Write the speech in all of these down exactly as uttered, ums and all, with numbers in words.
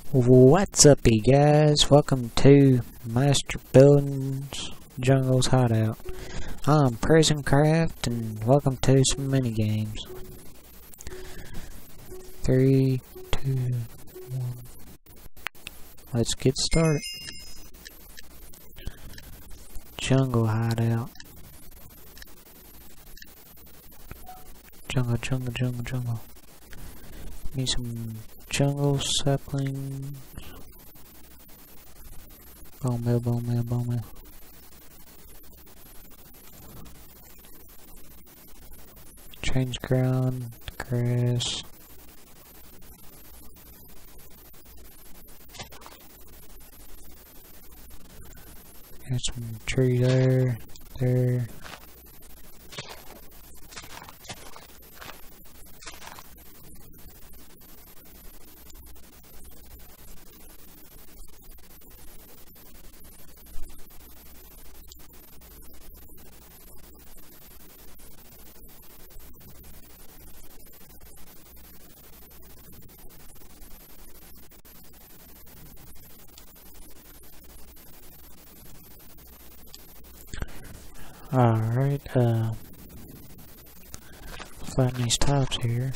What's up, you guys? Welcome to Master Buildings Jungle's Hideout. I'm PrisonCraft, and welcome to some mini games. Three, two, one. Let's get started. Jungle Hideout. Jungle, jungle, jungle, jungle. Need some jungle saplings. Bone meal, bone meal, bone meal. Change ground, grass. Got some tree there, there. Alright, uh, flatten these tops here.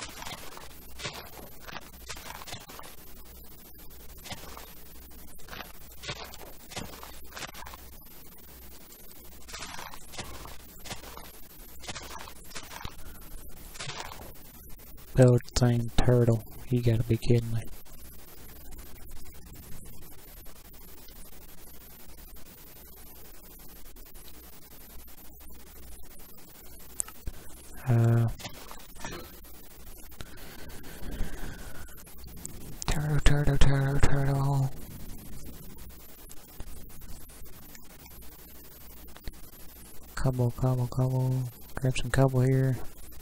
Build thing turtle, you gotta be kidding me. Uh, turtle, turtle, turtle, turtle. Cobble, cobble, cobble. Grab some cobble here.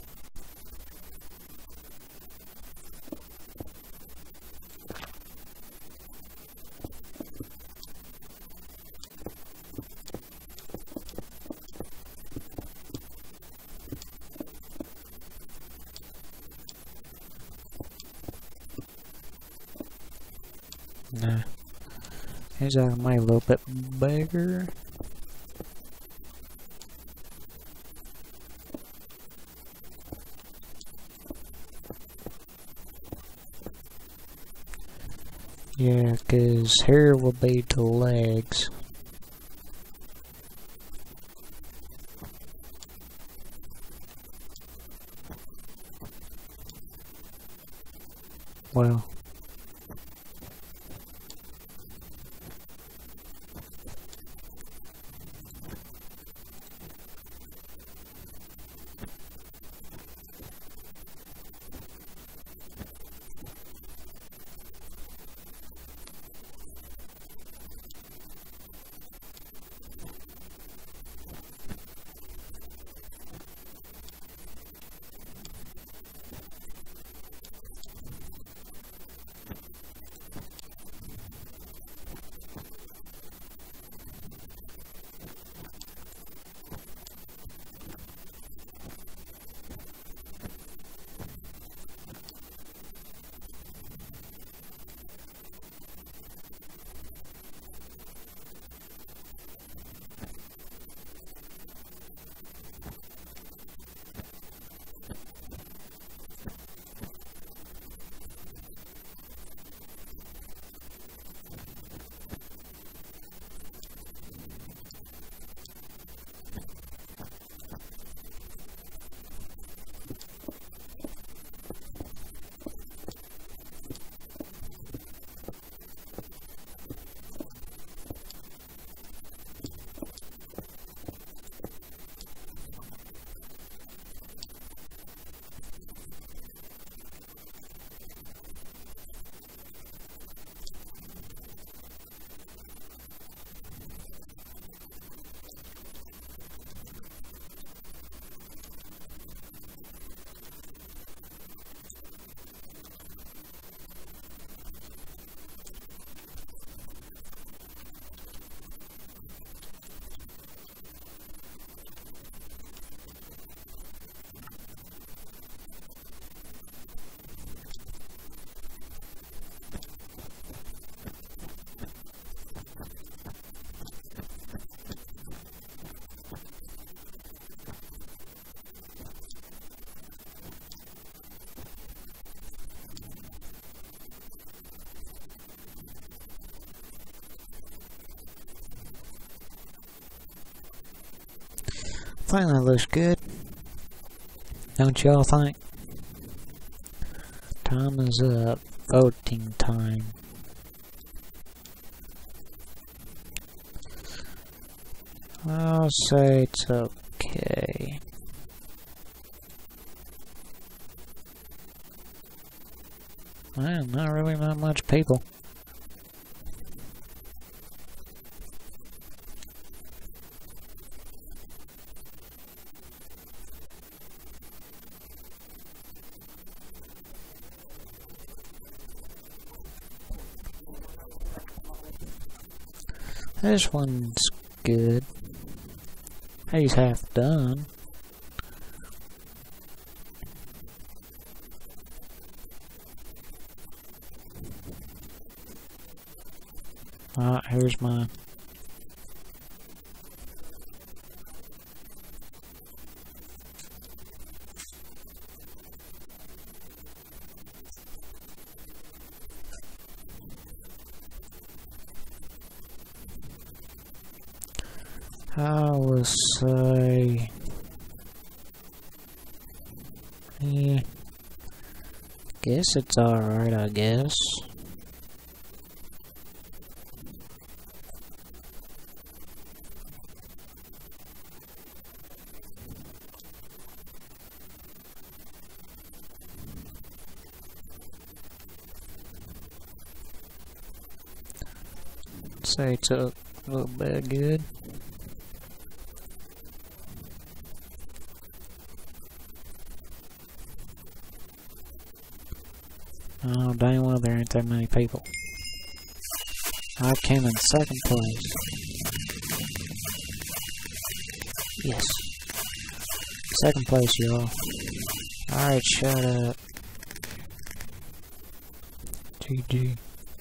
Nah, here's uh, my little bit bigger. Yeah, cause here will be the legs. Well. think that looks good. Don't y'all think? Time is up. Voting time. I'll say it's okay. Man, not really not much people. This one's good. He's half done. Alright, here's mine. I will say, yeah, guess it's alright, I guess. Say it's a little bit good. Oh, dang well, there ain't that many people. I came in second place. Yes. Second place, y'all. Alright, shut up. G G.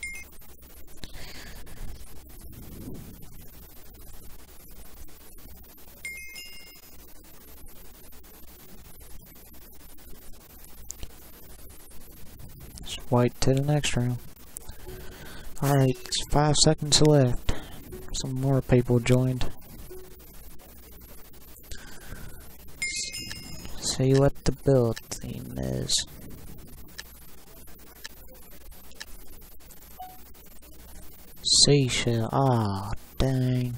Wait till the next round. Alright, it's five seconds left. Some more people joined. See what the build theme is. Seashell. Ah, oh, dang.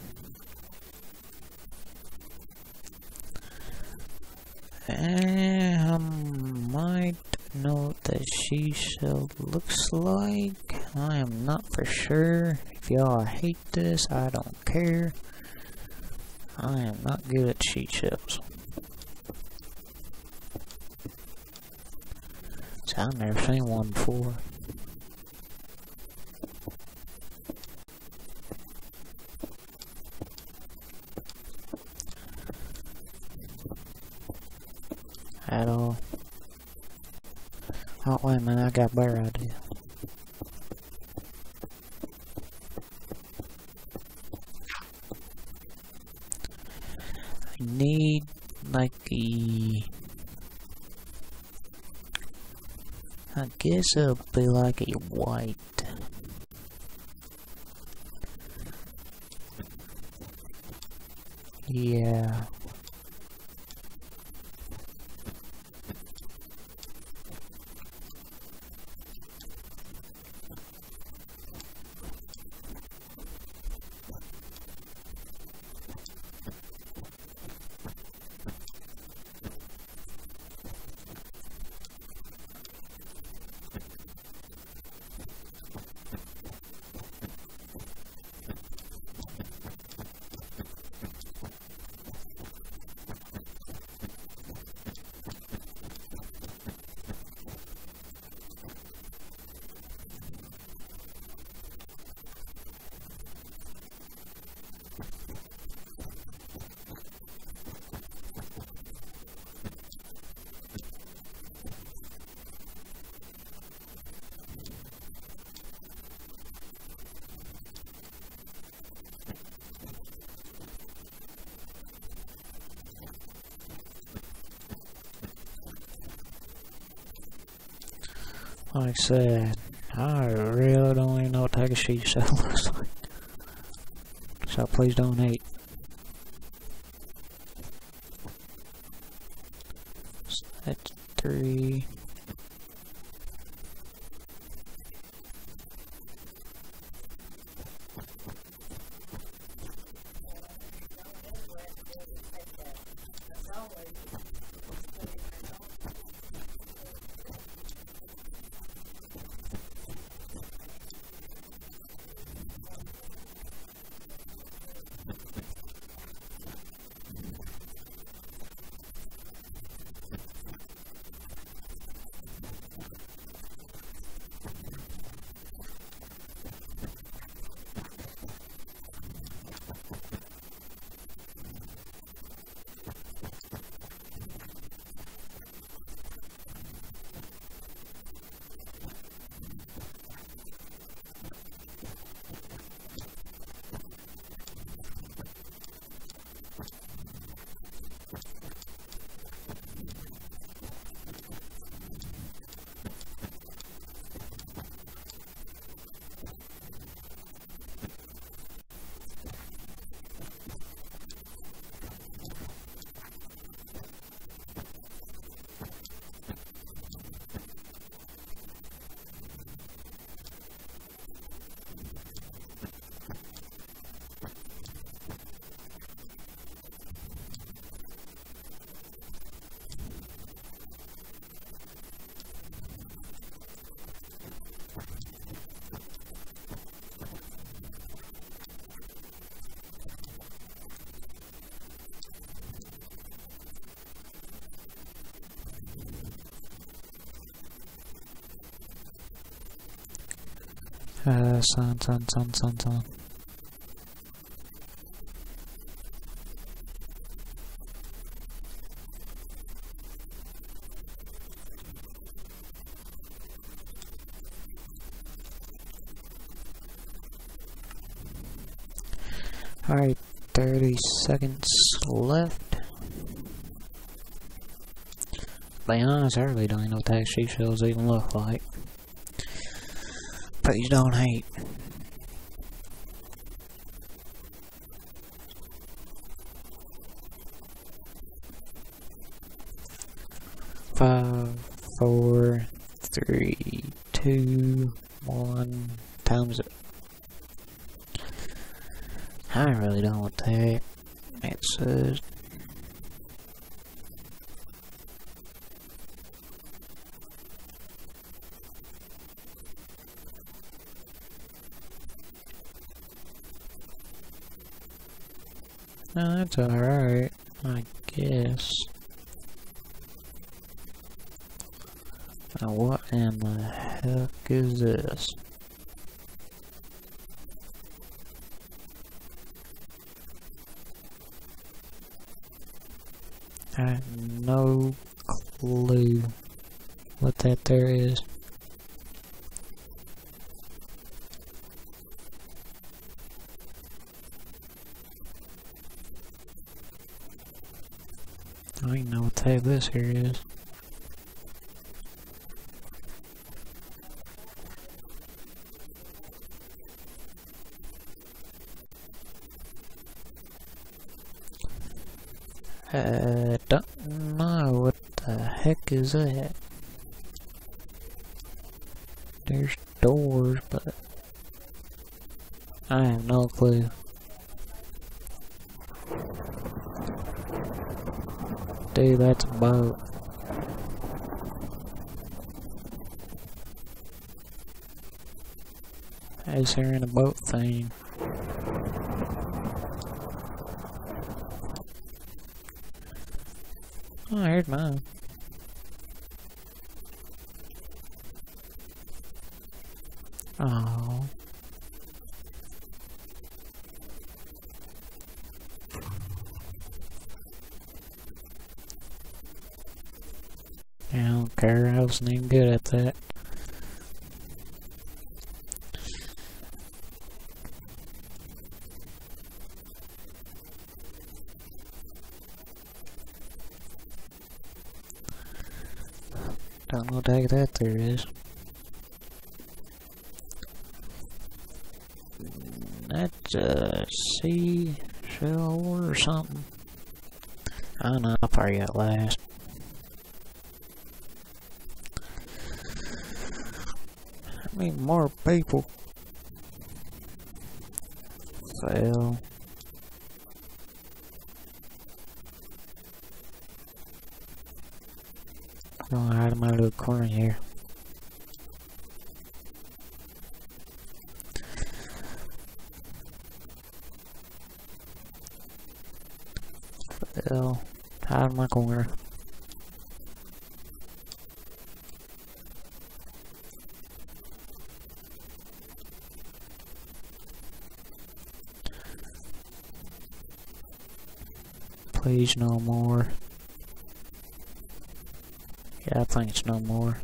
Eh, I might know what the seashell looks like. I am not for sure. If y'all hate this, I don't care. I am not good at seashells. So I've never seen one before. At all. Oh, wait a minute, I got a better idea. I need, like, a... I guess it'll be like a white. Yeah. Like I said, I really don't even know what type of sheet shell looks like. So please don't hate. Uh, son, son, son, son, son. Alright, thirty seconds left. To be honest, I really don't even know what the she shells even look like. Please don't hate. Five, four, three, two, one, times it. I really don't know what the heck it says. No, that's alright, I guess. Now what in the heck is this? I have no clue what that there is. I don't even know what the heck this here is. I don't know what the heck is that. There's doors, but I have no clue. Dude, that's a boat. Is there in a boat thing? Oh, here's mine. Oh. I don't care, I wasn't even good at that. Don't know what the heck that there is. That's a sea shell or something. I don't know, I'll probably got last. I mean, more people fell. I'm gonna hide in my little corner here. Fell. Hide in my corner. Please no more. Yeah, I think it's no more.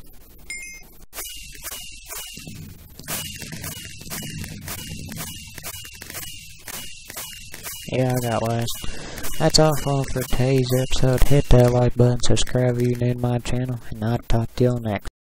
Yeah, I got last. That's all for today's episode. Hit that like button, subscribe if you're new to my channel, and I'll talk to you next.